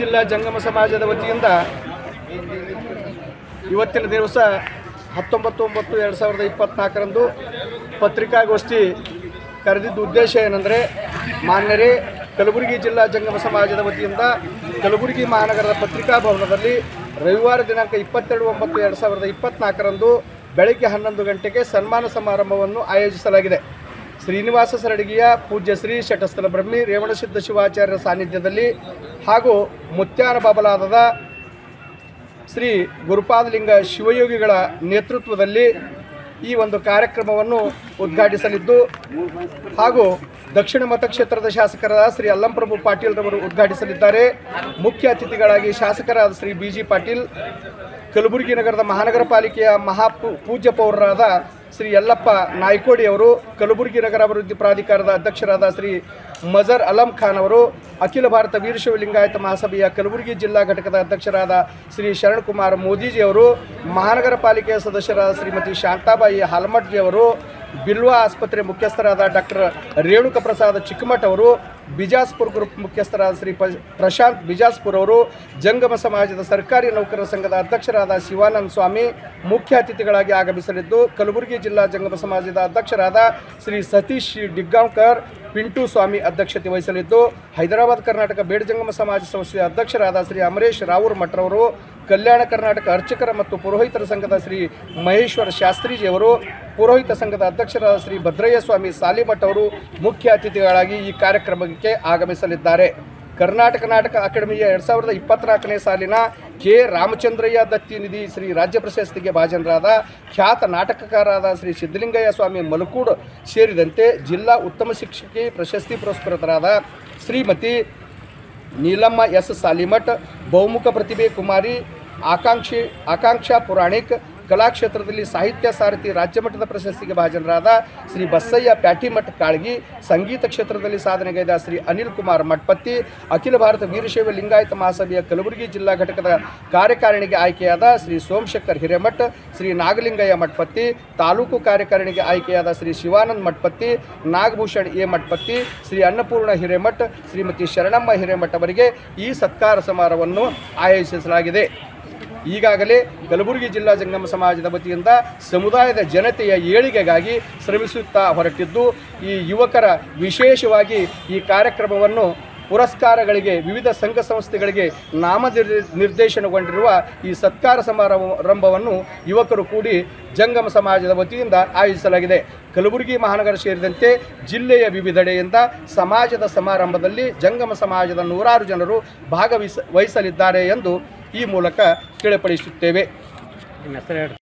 ಜಿಲ್ಲಾ ಜಂಗಮ ಸಮಾಜದ ವತಿಯಿಂದ ಇವತ್ತಿನ ದಿವಸ 19/9/2024ರಂದು ಪತ್ರಿಕಾಗೋಷ್ಠಿ ಕರೆದಿದ್ದ ಉದ್ದೇಶ ಏನೆಂದರೆ, ಮಾನ್ಯರೇ, ಕಲಬುರಗಿ ಜಿಲ್ಲಾ ಜಂಗಮ ಸಮಾಜದ ವತಿಯಿಂದ ಕಲಬುರಗಿ ಮಹಾನಗರದ ಪತ್ರಿಕಾ ಭವನದಲ್ಲಿ ರವಿವಾರ ದಿನಾಂಕ 22/9/2024ರಂದು ಬೆಳಗ್ಗೆ 11 ಗಂಟೆಗೆ ಸನ್ಮಾನ ಸಮಾರಂಭವನ್ನು ಆಯೋಜಿಸಲಾಗಿದೆ. ಶ್ರೀನಿವಾಸ ಸರಡಗಿಯ ಪೂಜ್ಯ ಶ್ರೀ ಶಟಸ್ಥಲ ಬ್ರಹ್ಮಿ ರೇವಣಸಿದ್ಧ ಶಿವಾಚಾರ್ಯರ ಸಾನ್ನಿಧ್ಯದಲ್ಲಿ ಹಾಗೂ ಮುತ್ಯಾನ ಬಾಬಲಾದದ ಶ್ರೀ ಗುರುಪಾದಲಿಂಗ ಶಿವಯೋಗಿಗಳ ನೇತೃತ್ವದಲ್ಲಿ ಈ ಒಂದು ಕಾರ್ಯಕ್ರಮವನ್ನು ಉದ್ಘಾಟಿಸಲಿದ್ದು, ಹಾಗೂ ದಕ್ಷಿಣ ಮತಕ್ಷೇತ್ರದ ಶಾಸಕರಾದ ಶ್ರೀ ಅಲ್ಲಂಪ್ರಭು ಪಾಟೀಲ್ ರವರು ಉದ್ಘಾಟಿಸಲಿದ್ದಾರೆ. ಮುಖ್ಯ ಅತಿಥಿಗಳಾಗಿ ಶಾಸಕರಾದ ಶ್ರೀ BG ಪಾಟೀಲ್, ಕಲಬುರಗಿ ನಗರದ ಮಹಾನಗರ ಪಾಲಿಕೆಯ ಪೂಜ್ಯ ಪೌರರಾದ ಶ್ರೀ ಯಲ್ಲಪ್ಪ ನಾಯ್ಕೋಡಿ ಅವರು, ಕಲಬುರಗಿ ನಗರ ಅಭಿವೃದ್ಧಿ ಪ್ರಾಧಿಕಾರದ ಅಧ್ಯಕ್ಷರಾದ ಶ್ರೀ ಮಜರ್ ಅಲಂ ಖಾನ್ ಅವರು, ಅಖಿಲ ಭಾರತ ವೀರಶೈವ ಲಿಂಗಾಯತ ಮಹಾಸಭೆಯ ಕಲಬುರಗಿ ಜಿಲ್ಲಾ ಘಟಕದ ಅಧ್ಯಕ್ಷರಾದ ಶ್ರೀ ಶರಣಕುಮಾರ್ ಮೋದಿಜಿ ಅವರು, ಮಹಾನಗರ ಪಾಲಿಕೆಯ ಸದಸ್ಯರಾದ ಶ್ರೀಮತಿ ಶಾಂತಾಬಾಯಿ ಹಾಲ್ಮಟ್ಜಿ ಅವರು, ಬಿಲ್ವಾ ಆಸ್ಪತ್ರೆ ಮುಖ್ಯಸ್ಥರಾದ ಡಾಕ್ಟರ್ ರೇಣುಕ ಪ್ರಸಾದ್ ಚಿಕ್ಕಮಠ್ ಅವರು, ಬಿಜಾಸ್ಪುರ್ ಗ್ರೂಪ್ ಮುಖ್ಯಸ್ಥರಾದ ಶ್ರೀ ಪ್ರಶಾಂತ್ ಬಿಜಾಸ್ಪುರ್ ಅವರು, ಜಂಗಮ ಸಮಾಜದ ಸರ್ಕಾರಿ ನೌಕರರ ಸಂಘದ ಅಧ್ಯಕ್ಷರಾದ ಶಿವಾನಂದ ಸ್ವಾಮಿ ಮುಖ್ಯ ಅತಿಥಿಗಳಾಗಿ ಆಗಮಿಸಲಿದ್ದು, ಕಲಬುರಗಿ ಜಿಲ್ಲಾ ಜಂಗಮ ಸಮಾಜದ ಅಧ್ಯಕ್ಷರಾದ ಶ್ರೀ ಸತೀಶ್ ಡಿಗ್ಗಾಂವ್ಕರ್ ಪಿಂಟು ಸ್ವಾಮಿ ಅಧ್ಯಕ್ಷತೆ ವಹಿಸಲಿದ್ದು, ಹೈದರಾಬಾದ್ ಕರ್ನಾಟಕ ಬೇಡ ಜಂಗಮ ಸಮಾಜ ಸಂಸ್ಥೆಯ ಅಧ್ಯಕ್ಷರಾದ ಶ್ರೀ ಅಮರೇಶ್ ರಾವೂರ್ ಮಠರವರು, ಕಲ್ಯಾಣ ಕರ್ನಾಟಕ ಅರ್ಚಕರ ಮತ್ತು ಪುರೋಹಿತರ ಸಂಘದ ಶ್ರೀ ಮಹೇಶ್ವರ ಶಾಸ್ತ್ರೀಜಿಯವರು, ಪುರೋಹಿತ ಸಂಘದ ಅಧ್ಯಕ್ಷರಾದ ಶ್ರೀ ಭದ್ರಯ್ಯ ಸ್ವಾಮಿ ಸಾಲಿಮಠ್ ಅವರು ಮುಖ್ಯ ಅತಿಥಿಗಳಾಗಿ ಈ ಕಾರ್ಯಕ್ರಮಕ್ಕೆ ಆಗಮಿಸಲಿದ್ದಾರೆ. ಕರ್ನಾಟಕ ನಾಟಕ ಅಕಾಡೆಮಿಯ 2024ನೇ ಸಾಲಿನ ಕೆ ರಾಮಚಂದ್ರಯ್ಯ ದತ್ತಿ ನಿಧಿ ಶ್ರೀ ರಾಜ್ಯ ಪ್ರಶಸ್ತಿಗೆ ಭಾಜನರಾದ ಖ್ಯಾತ ನಾಟಕಕಾರರಾದ ಶ್ರೀ ಸಿದ್ಧಲಿಂಗಯ್ಯ ಸ್ವಾಮಿ ಮಲಕೂಡ್ ಸೇರಿದಂತೆ ಜಿಲ್ಲಾ ಉತ್ತಮ ಶಿಕ್ಷಕಿ ಪ್ರಶಸ್ತಿ ಪುರಸ್ಕೃತರಾದ ಶ್ರೀಮತಿ ನೀಲಮ್ಮ ಎಸ್ ಸಾಲಿಮಠ್, ಬಹುಮುಖ ಪ್ರತಿಭೆ ಕುಮಾರಿ ಆಕಾಂಕ್ಷಾ ಪುರಾಣಿಕ್, ಕಲಾಕ್ಷೇತ್ರದಲ್ಲಿ ಸಾಹಿತ್ಯ ಸಾರಥಿ ರಾಜ್ಯಮಟ್ಟದ ಪ್ರಶಸ್ತಿಗೆ ಭಾಜನರಾದ ಶ್ರೀ ಬಸಯ್ಯ ಪ್ಯಾಟಿಮಠ್ ಕಾಳ್ಗಿ, ಸಂಗೀತ ಕ್ಷೇತ್ರದಲ್ಲಿ ಸಾಧನೆಗೈದ ಶ್ರೀ ಅನಿಲ್ ಕುಮಾರ್ ಮಠಪತಿ, ಅಖಿಲ ಭಾರತ ವೀರಶೈವ ಲಿಂಗಾಯತ ಮಹಾಸಭೆಯ ಕಲಬುರಗಿ ಜಿಲ್ಲಾ ಘಟಕದ ಕಾರ್ಯಕಾರಿಣಿಗೆ ಆಯ್ಕೆಯಾದ ಶ್ರೀ ಸೋಮಶೇಖರ್ ಹಿರೇಮಠ್, ಶ್ರೀ ನಾಗಲಿಂಗಯ್ಯ ಮಠಪತಿ, ತಾಲೂಕು ಕಾರ್ಯಕಾರಿಣಿಗೆ ಆಯ್ಕೆಯಾದ ಶ್ರೀ ಶಿವಾನಂದ್ ಮಠಪತಿ, ನಾಗಭೂಷಣ್ ಎ ಮಠಪತಿ, ಶ್ರೀ ಅನ್ನಪೂರ್ಣ ಹಿರೇಮಠ್, ಶ್ರೀಮತಿ ಶರಣಮ್ಮ ಹಿರೇಮಠ್ ಅವರಿಗೆ ಈ ಸತ್ಕಾರ ಸಮಾರಂಭವನ್ನು ಆಯೋಜಿಸಲಾಗಿದೆ. ಈಗಾಗಲೇ ಕಲಬುರಗಿ ಜಿಲ್ಲಾ ಜಂಗಮ ಸಮಾಜದ ವತಿಯಿಂದ ಸಮುದಾಯದ ಜನತೆಯ ಏಳಿಗೆಗಾಗಿ ಶ್ರಮಿಸುತ್ತಾ ಹೊರಟಿದ್ದು, ಈ ಯುವಕರ ವಿಶೇಷವಾಗಿ ಈ ಕಾರ್ಯಕ್ರಮವನ್ನು ಪುರಸ್ಕಾರಗಳಿಗೆ ವಿವಿಧ ಸಂಘ ಸಂಸ್ಥೆಗಳಿಗೆ ನಿರ್ದೇಶನಗೊಂಡಿರುವ ಈ ಸತ್ಕಾರ ಸಮಾರಂಭವನ್ನು ಯುವಕರು ಕೂಡಿ ಜಂಗಮ ಸಮಾಜದ ವತಿಯಿಂದ ಆಯೋಜಿಸಲಾಗಿದೆ. ಕಲಬುರಗಿ ಮಹಾನಗರ ಸೇರಿದಂತೆ ಜಿಲ್ಲೆಯ ವಿವಿಧೆಡೆಯಿಂದ ಸಮಾಜದ ಸಮಾರಂಭದಲ್ಲಿ ಜಂಗಮ ಸಮಾಜದ ನೂರಾರು ಜನರು ಭಾಗವಹಿಸಲಿದ್ದಾರೆ ಎಂದು ಈ ಮೂಲಕ ತಿಳಿಪಡಿಸುತ್ತೇವೆ.